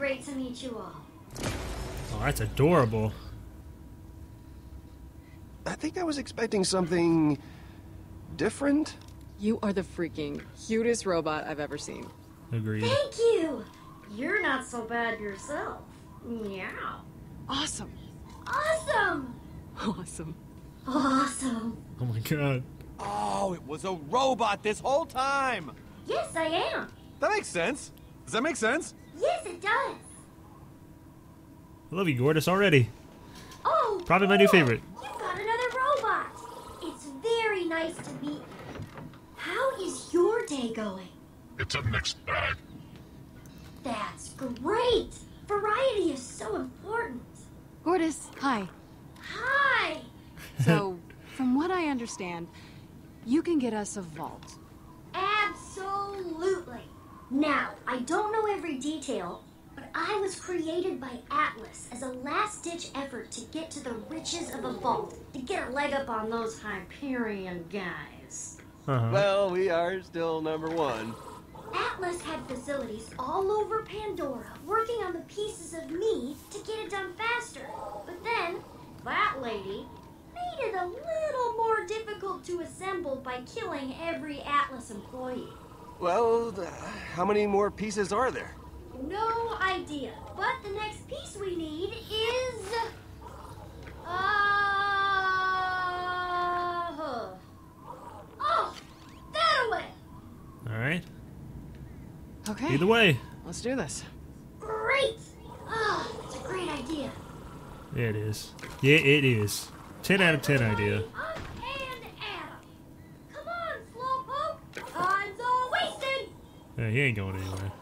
great to meet you all. Oh, that's adorable. I think I was expecting something different. You are the freaking cutest robot I've ever seen. Agreed. Thank you! You're not so bad yourself. Meow. Awesome. Awesome! Awesome. Awesome. Oh my god. Oh, it was a robot this whole time! Yes, I am. That makes sense. Does that make sense? Yes, it does. I love you, Gortys, already. Oh, Probably my new cool. favorite. You've got another robot. It's very nice to meet you. How is your day going? It's a mixed bag. That's great. Variety is so important. Gortys, hi. Hi. So, from what I understand, you can get us a vault. Absolutely. Now, I don't know every detail, but I was created by Atlas as a last-ditch effort to get to the riches of a vault, to get a leg up on those Hyperion guys. Well, we are still #1. Atlas had facilities all over Pandora working on the pieces of me to get it done faster. But then, that lady made it a little more difficult to assemble by killing every Atlas employee. Well, how many more pieces are there? No idea, but the next piece we need is... Oh, that away! Alright. Okay. Either way. Let's do this. Great! Ah, that's a great idea. Yeah, it is. Yeah, it is. 10 out of 10 idea. Up and Adam. Come on, Slowpoke. Time's all wasted. Yeah, he ain't going anywhere.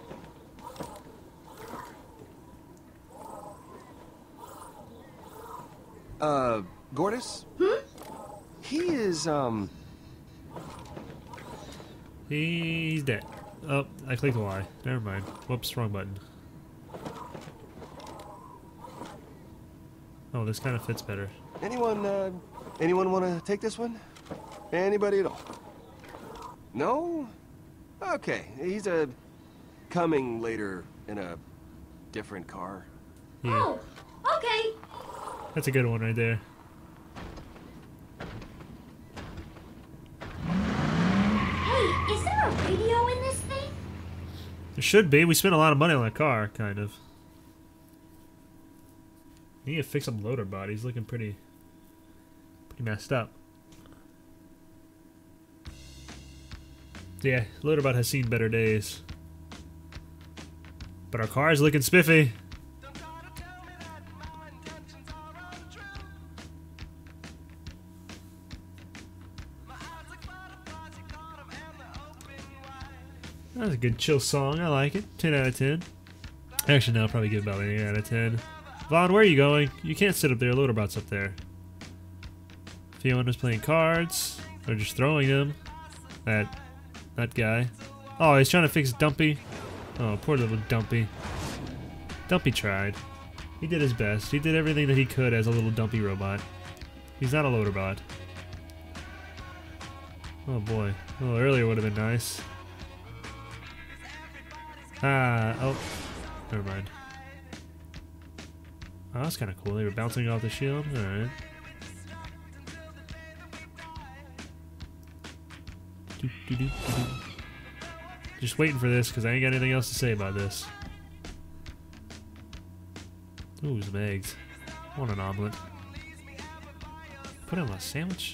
Gortys? He is, He's dead. Oh, I clicked Y. Never mind. Whoops, wrong button. Oh, this kind of fits better. anyone want to take this one? Anybody at all? No? Okay, he's, coming later in a different car. Yeah, Oh, okay. that's a good one right there. Hey, is there a radio in this thing? There should be. We spent a lot of money on that car, kind of. We need to fix up loader body. He's looking pretty messed up. Yeah, Loaderbot has seen better days. But our car is looking spiffy. That's a good chill song. I like it. 10 out of 10. Actually, no, I'll probably give about an 8 out of 10. Vaughn, where are you going? You can't sit up there. Loaderbot's up there. Fiona's playing cards. Or just throwing them. That guy. Oh, he's trying to fix Dumpy. Oh, poor little Dumpy. Dumpy tried. He did his best. He did everything that he could as a little Dumpy robot. He's not a Loaderbot. Oh boy. Oh, earlier would have been nice. Oh. Never mind. Oh, that's kind of cool. They were bouncing off the shield. Alright. Just waiting for this because I ain't got anything else to say about this. Ooh, some eggs. I want an omelet. Put it on a sandwich?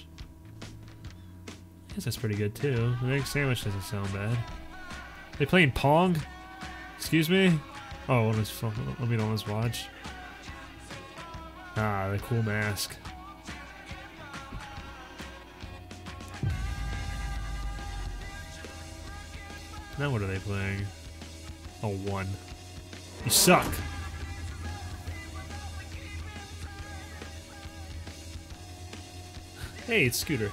I guess that's pretty good too. An egg sandwich doesn't sound bad. They playing Pong? Excuse me? Oh, on his phone. I mean, on his watch. Ah, the cool mask. Now what are they playing? Oh, 1. You suck! Hey, it's Scooter.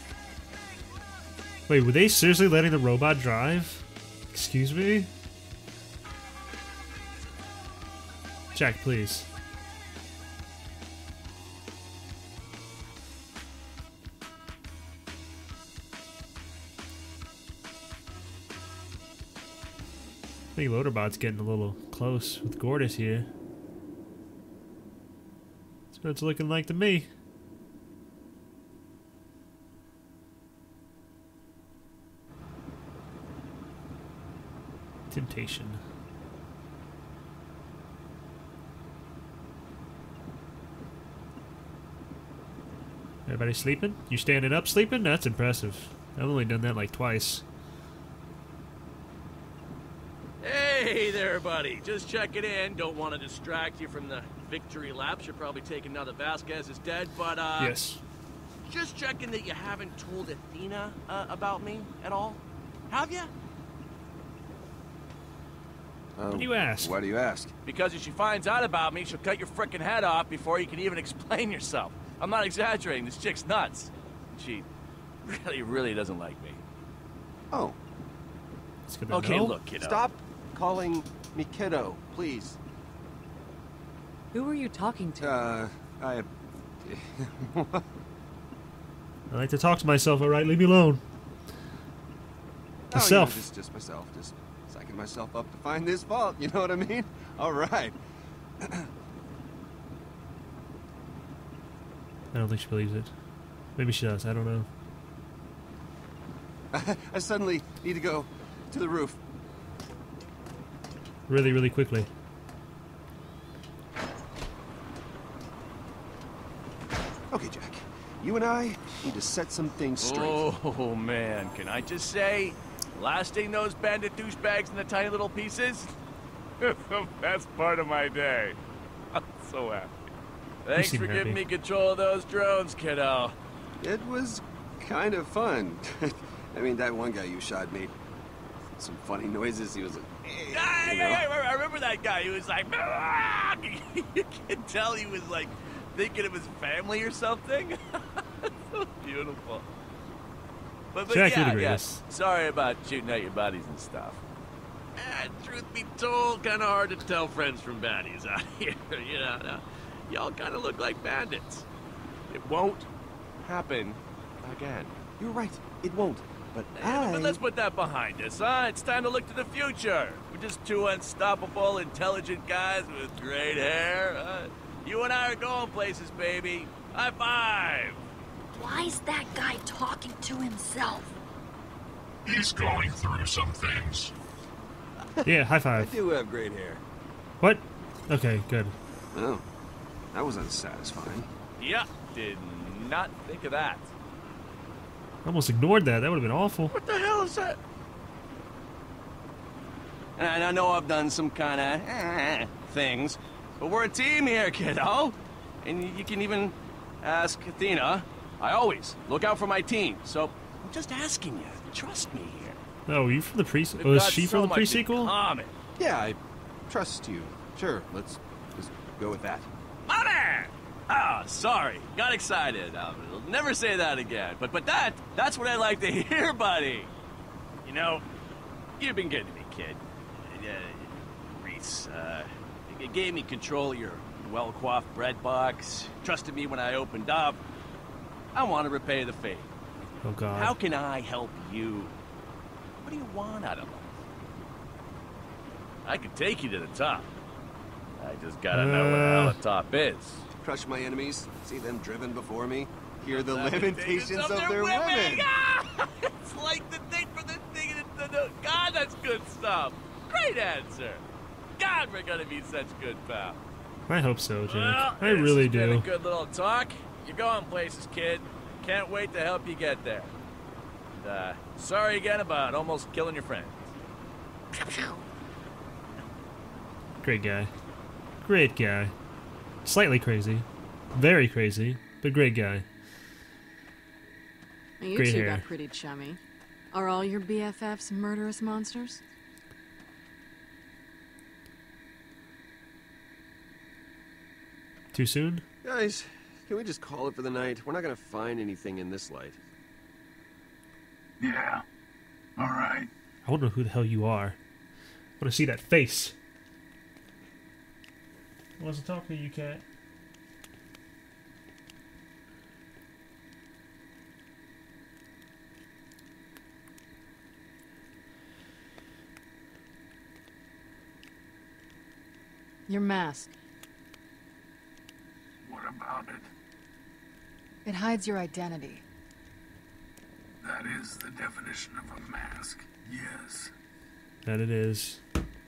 Wait, were they seriously letting the robot drive? Excuse me? Jack, please. think Loaderbot's getting a little close with Gordis here. That's what it's looking like to me. Temptation. Everybody sleeping? You standing up sleeping? That's impressive. I've only done that like twice. Hey there, buddy. Just checking in. Don't want to distract you from the victory laps. You're probably taking now that Vasquez is dead, but Yes. just checking that you haven't told Athena about me at all. Have you? Oh, Why do you ask? Why do you ask? Because if she finds out about me, she'll cut your frickin' head off before you can even explain yourself. I'm not exaggerating. This chick's nuts. She really doesn't like me. Oh, It's good to Okay, know. look, kiddo. stop calling me kiddo, please. Who are you talking to? I... I like to talk to myself, alright? Leave me alone. Myself. Oh, just myself. Just psyching myself up to find this fault. You know what I mean? All right. I don't think she believes it. Maybe she does. I don't know. I suddenly need to go to the roof. Really, really quickly. Okay, Jack. You and I need to set some things straight. Oh, man. Can I just say, lasting those bandit douchebags into tiny little pieces? The best part of my day. I'm so happy. Thanks seem for giving happy. me control of those drones, kiddo. It was kind of fun. I mean, that one guy you shot made some funny noises. He was like, Ah, you know? I remember that guy. He was like, "Ah!" You can tell he was like thinking of his family or something. So beautiful. But Jack, you're yeah, the yeah. greatest. Sorry about shooting at your buddies and stuff. Truth be told, kind of hard to tell friends from baddies out here. You know, y'all kind of look like bandits. It won't happen again. You're right. It won't. But But let's put that behind us, huh? It's time to look to the future. We're just two unstoppable, intelligent guys with great hair. You and I are going places, baby. High five! Why's that guy talking to himself? He's going through some things. Yeah, high I five. do have great hair. What? Okay, good. Oh, that was unsatisfying. Yeah, did not think of that. Almost ignored that. That would have been awful. What the hell is that? And I know I've done some kind of things, but we're a team here, kiddo. And you can even ask Athena. I always look out for my team, so I'm just asking you. Trust me here. Oh, are you from the pre? We've Was got she so from the much in pre-sequel? common. Yeah, I trust you. Sure, let's just go with that. Money! Ah, sorry. Got excited. I'll never say that again. But that's what I like to hear, buddy. You know, you've been good to me, kid. Rhys, you gave me control of your well-coiffed bread box, trusted me when I opened up. I want to repay the favor. Oh God. How can I help you? What do you want out of life? I could take you to the top. I just gotta know where the hell the top is. Crush my enemies, see them driven before me, hear the lamentations of their women. women. Ah! It's like the thing from the thing. God, that's good stuff. Great answer. God, we're gonna be such good pals. I hope so, Jack. Well, I really It's been a do. good little talk. You're going places, kid. Can't wait to help you get there. And, sorry again about almost killing your friend. Great guy. Great guy. Slightly crazy. Very crazy, but great guy. You Great two hair. got pretty chummy. Are all your BFFs murderous monsters? Too soon? Guys, can we just call it for the night? We're not gonna find anything in this light. Yeah. All right. I don't know who the hell you are. I want to see that face. I wasn't talking to you, cat. Your mask. What about it? It hides your identity. That is the definition of a mask. Yes. That it is.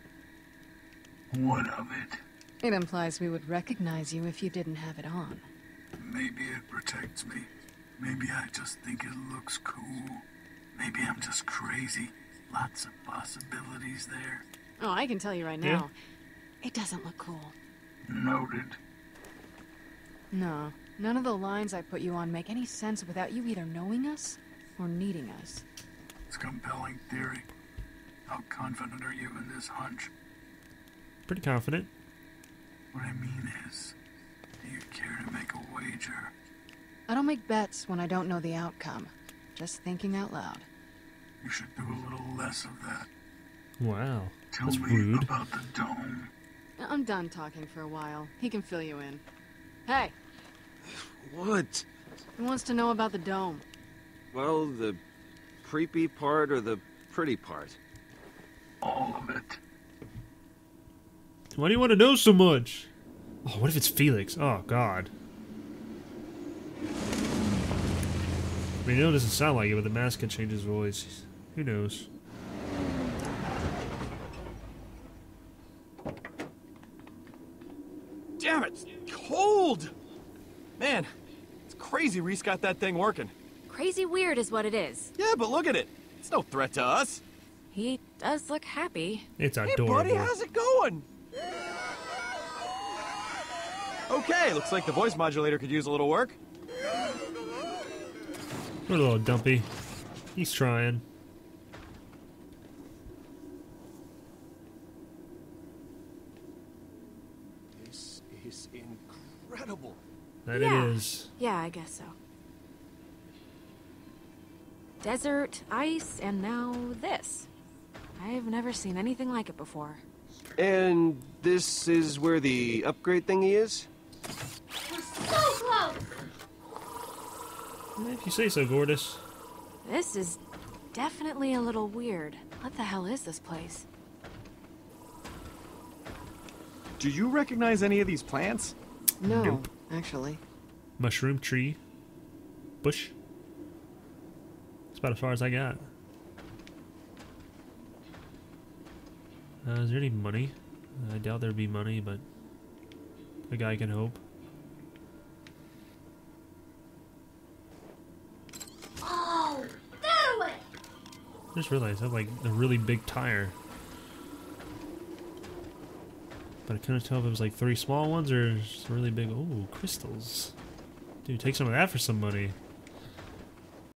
What of it? It implies we would recognize you if you didn't have it on. Maybe it protects me. Maybe I just think it looks cool. Maybe I'm just crazy. Lots of possibilities there. Oh, I can tell you right now, it doesn't look cool. Noted. No, none of the lines I put you on make any sense without you either knowing us or needing us. It's a compelling theory. How confident are you in this hunch? Pretty confident. What I mean is, do you care to make a wager? I don't make bets when I don't know the outcome. Just thinking out loud. You should do a little less of that. Wow. Tell That's me rude. about the dome. I'm done talking for a while. He can fill you in. Hey, What? who wants to know about the dome? Well, the creepy part or the pretty part? All of it. Why do you want to know so much? Oh, what if it's Felix? Oh, God. I mean, it doesn't sound like it, but the mask can change his voice. Who knows? Damn it! It's cold! Man, it's crazy Rhys got that thing working. Crazy weird is what it is. Yeah, but look at it. It's no threat to us. He does look happy. It's Hey, adorable. buddy, how's it going? Okay, looks like the voice modulator could use a little work. What a little dumpy. He's trying. This is incredible. That Yeah. it is. Yeah, I guess so. Desert, ice, and now this. I've never seen anything like it before. And this is where the upgrade thingy is? We're so close! If you say so, Gordis. This is definitely a little weird. What the hell is this place? Do you recognize any of these plants? No, Nope. actually. Mushroom, tree, bush. That's about as far as I got. Is there any money? I doubt there'd be money, but a guy can hope. Oh, that way! I just realized I have like a really big tire. But I couldn't tell if it was like 3 small ones or just really big. Oh, crystals. Dude, take some of that for some money.